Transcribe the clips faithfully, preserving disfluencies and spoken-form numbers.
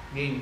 Game.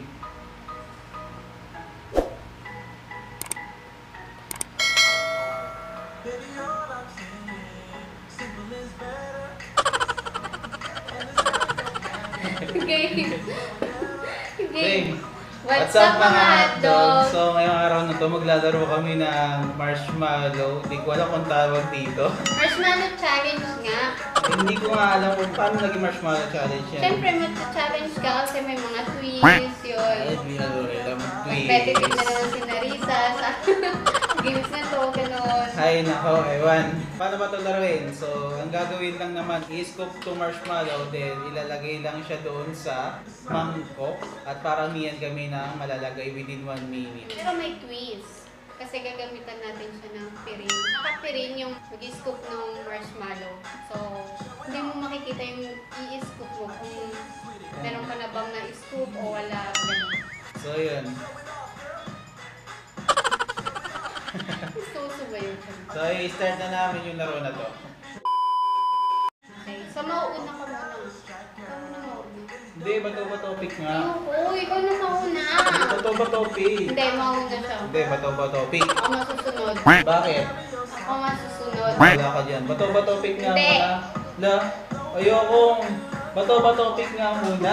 Game. Game. What's, up mga hotdog? So ngayong araw na to maglalaro kami ng marshmallow. Hindi ko alam kung tawag dito. Marshmallow challenge nga. Hindi ko nga alam kung paano naging marshmallow challenge yan. Siyempre mag-challenge ka kasi may mga twists yun. Ay, hindi na doon. Alam mo, Competitive na naman si Narisa sa games na to, ganun. Ay, nako, ewan. Paano ba ito laruin? So, ang gagawin lang naman, i-scoop to marshmallow, then ilalagay lang siya doon sa mangkok at paramihan kami ng malalagay within one minute. Pero may twist. Kasi gagamitan natin siya ng pirin. Naka-pirin yung mag-scoop ng marshmallow. So, hindi mo makikita yung i-scoop mo kung meron ka na bang na-scoop o wala. Ganun. So, yun. Gusto ba yun? So, i-start na namin yung laro na to. Okay. So, mauuna ka muna. Ikaw muna mauuna. Hindi, bato ba topic nga? Oo, ikaw na mauna. Bato ba topic? Hindi, mauna siya. Hindi, bato ba topic? Ako masusunod. Bakit? Ako masusunod. Wala ka dyan. Bato ba topic nga Hindi. muna? La, ayokong. Bato ba topic nga muna?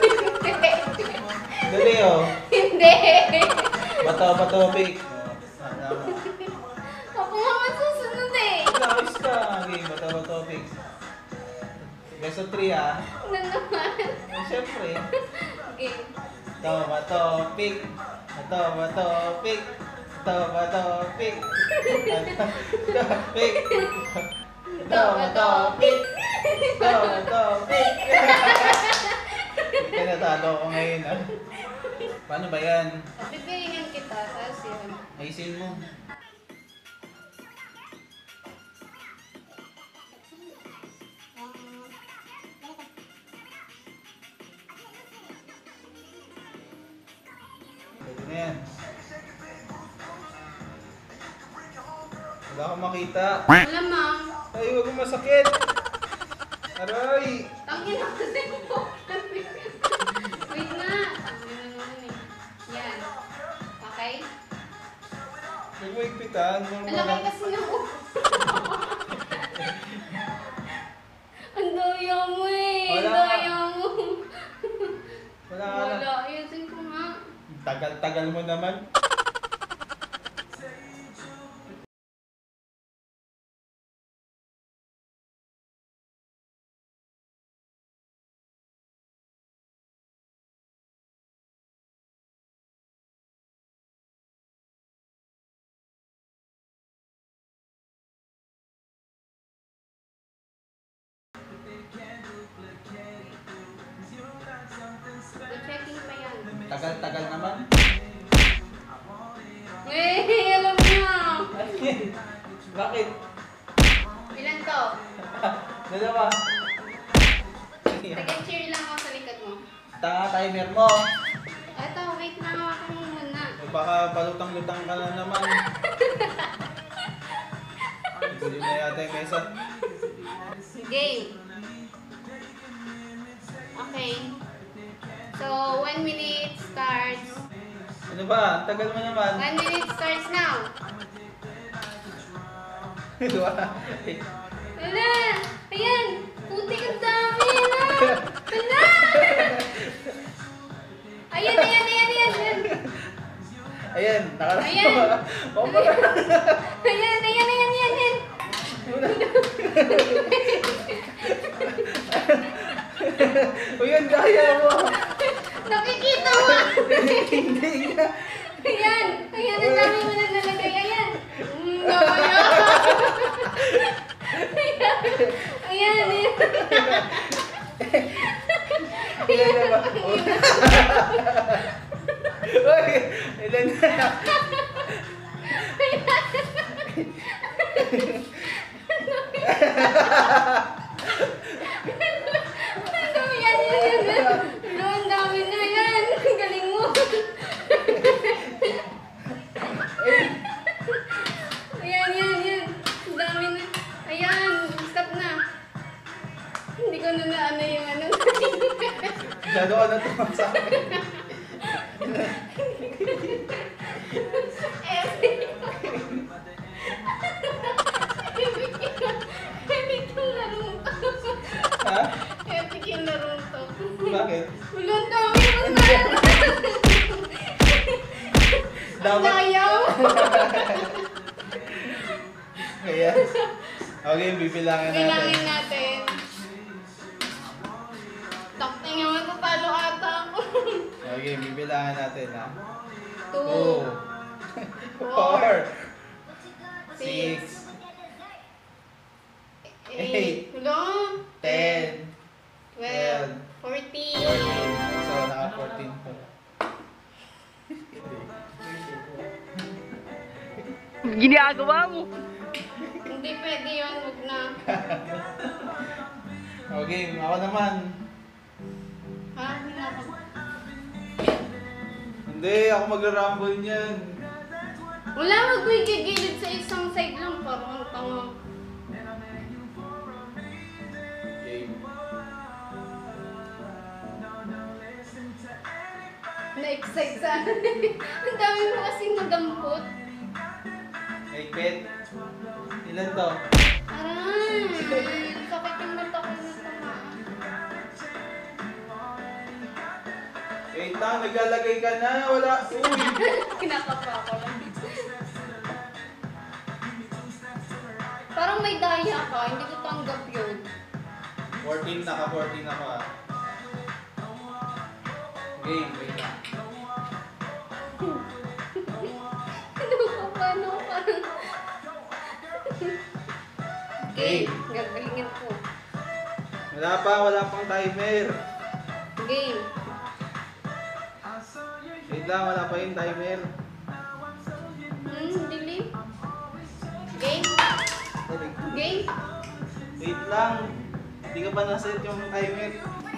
Dali oh. Hindi. Bato ba topic? Oh, sana mo. Ako nga masusunod eh. Ayos ka. Okay, bato ba topic? Beso three ah. Ano naman? Eh, syempre. Okay. Bato ba topic? Bato ba topic? Bato ba topic? Topic. Bato ba topic? Bato ba topic? Hindi ka natalo ko ngayon ah. Paano ba yan? Pipiringan kita, tapos yun. Ayusin mo. Pwede na yan. Wala akong makita. Malamang. Ay, huwag mong masakit. Aray! Tangin na kasi mo. Wait nga. Tangin na naman eh. Yan. Okay? Huwag mo higpitan. Normal Malaki lang. kasi na ko. Ang daya mo eh. Ang Wala. daya mo. Wala ka na. Wala. Ayusin ko nga. Tagal-tagal mo naman. I-checking pa yan. Tagal-tagal naman. Eh, alam niya. Bakit? Ilan to? Dalawa. Nag-cheer lang ako sa likod mo. Tanga timer mo. Eto, wait na. Hawakan mo muna. O baka balutang-lutang ka na naman. Igulim na yata yung mesa. Game. Okay. So, one minute starts. Ano ba? Ang tagal mo naman. One minute starts now. Wala. Wala! Ayan! Putik ang dami na! Wala! Ayan, ayan, ayan, ayan! Ayan, Ayan, nakarap Ayan. mo. Oh, ayan, ayan, ayan, ayan, ayan! O yun, daya mo. Nakikita mo! Hindi nga. Ayan! Ayan, ang dami mo na nalagay! Ayan! Mm, daya! Ayan! Ayan! Ayan! Ilan na ba? Uy, ilan na? Ano yan? Yan, yan! Ano, ang dami na yan! Ang galing mo! Ayan, yan, yan! Ang dami na! Ayan! Stop na! Hindi ko na na ano yung ano. Masyado ka natuwa sa akin. Epic yung larong to. Ha? Epic yung larong to. Bakit? Walang dami mo na. Dapat... Layaw. Kaya... Okay, bibilangin natin. Bilangin natin. Takting nga matatalo ata ako. Okay, bibilangin natin ha. Two. Two. Four. Six. Six. Eight. Wala. Ten. Twelve. Fourteen. Fourteen. So, naka fourteen po. Ginagawa mo. Hindi pwede yun. Huwag na. Okay, ako naman. Ha? Hindi na ako. Hindi, ako magra-rumble niyan. Wala, wag mo igigilid sa isang side lang. Parang ang tanga. Game. Na-excite sa ang dami mo kasing nadampot. Hey, pet. Ilan to? Aray! Sakit yung mata ko na tamaan. Wait lang, naglalagay ka na. Wala. Uy! Kinakapa ko lang. Parang may daya ka, hindi ko tanggap yun. fourteen, naka fourteen ako ah. Game, wait lang. Ano ka pa, ano ka? Game. Gagalingin ko. Wala pa, wala pang timer. Game. Wait lang, wala pa yung timer. Hmm, dilim. Game. Dali. Game. Wait lang. Hindi ka pa naset yung timer.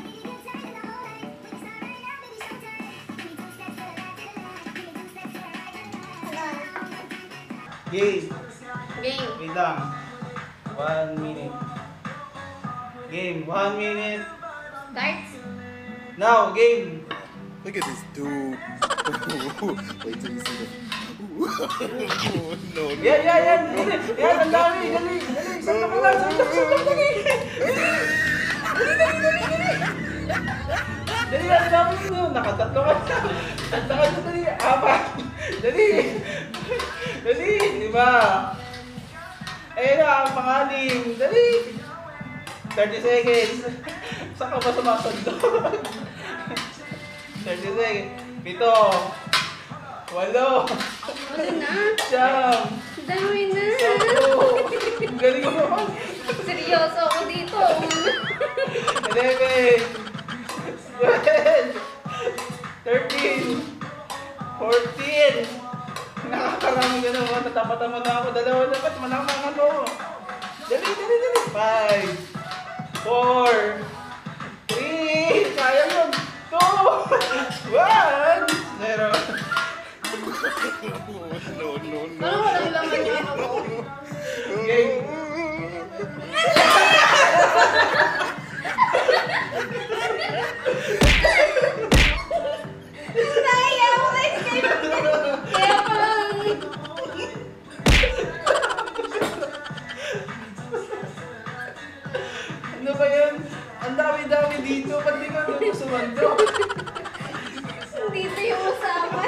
Game. Game. Wait lang. One minute. Game. One minute. Starts. Now, game. Look at this dude. Wait till you see the. no, no. Yan, yan, yan. Dali. Yan, ang dami. Dali. Dali. Sakta mo lang. Sakta, sakta. Dali. Dali, dali, dali, dali. Dali, ang dami mo. Nakatatlo ka na. Tatlo ka na, dali. Apat. Dali. Dali. Di ba? Ayun na, ang pangalim. Dali. thirty seconds. Saan ka ba sumasandok? thirty seconds. Pito. Walo. Wala na. Siyam. Dami na. Sampo. Ang galing mo naman. Seryoso ako dito. eleven. twelve. thirteen. fourteen. Nakakarami ka naman. Natapatan mo na ako. Dalawa dapat. Manamang ano. Dali, dali, dali. five. four. three. Sayang yun. two. one. zero. no, no, no. Parang walang laman yung ano ko. Game. Naya ako na escape. Kaya parang... Ano ba yan? Ang dami-dami dito. Ba't di ka doon sumandok? Dito yung usapan.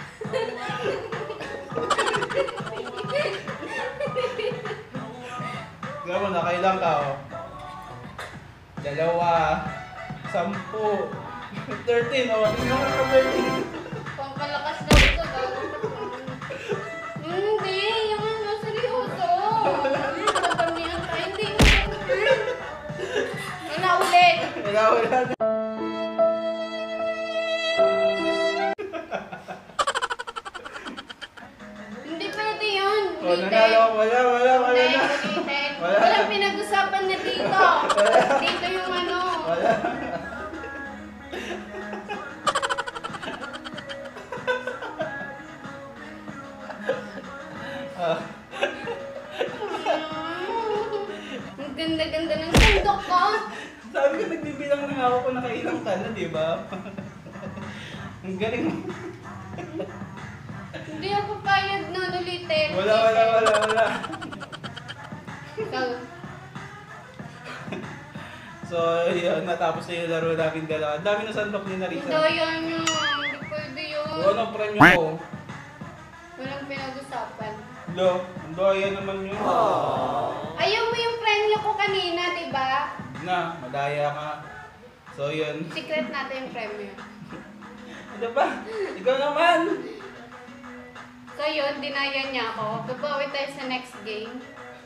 Gamo, nakailang ka oh. Dalawa. Sampu. thirteen oh. Hindi naman ka thirteen. Pampalakas daw ito daw. Hindi, yung ano, seryoso. Matamihan tayo, hindi mo naman. Wala ulit. Wala, wala. Hindi pwede yun. Oh, nanalo ako. Wala, wala, wala Hindi, na. ulitin. Wala. Walang pinag-usapan na dito. Dito yung ano. Wala. Ah, Ang ganda-ganda ng sandok ko. sabi ko nagbibilang na nga ako kung nakailang ka na, di ba? Ang galing mo. Hindi ako payag na ulitin. Wala, wala, wala, wala. Ikaw. So, yun, natapos na yung laro namin dalawa. Ang dami na sandok ni Narisa. Daya niyo. Hindi pwede yun. O, anong premyo ko? Walang pinag-usapan. Lo, ang daya naman yun. Ayaw mo yung premyo ko kanina, di ba? Na, madaya ka. So, yun. Secret natin yung premyo. Ano ba? Ikaw naman! So yun, dinaya niya ako. Babawi tayo sa next game.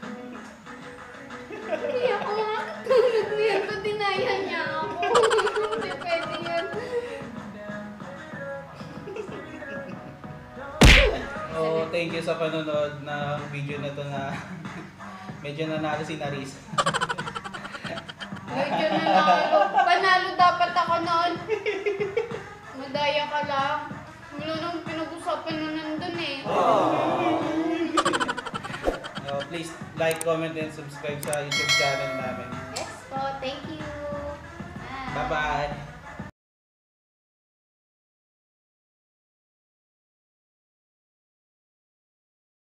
Hindi ako makakatulog nito. Dinaya niya ako. Hindi pwede yun. Oh, thank you sa panonood ng video na to na medyo nanalo si Naris. Medyo nanalo. Panalo dapat ako noon. Madaya ka lang. Wala nang pinag-usapan na nandun eh. Uh, please like, comment, and subscribe sa YouTube channel namin. Yes po, thank you. Bye. Bye-bye!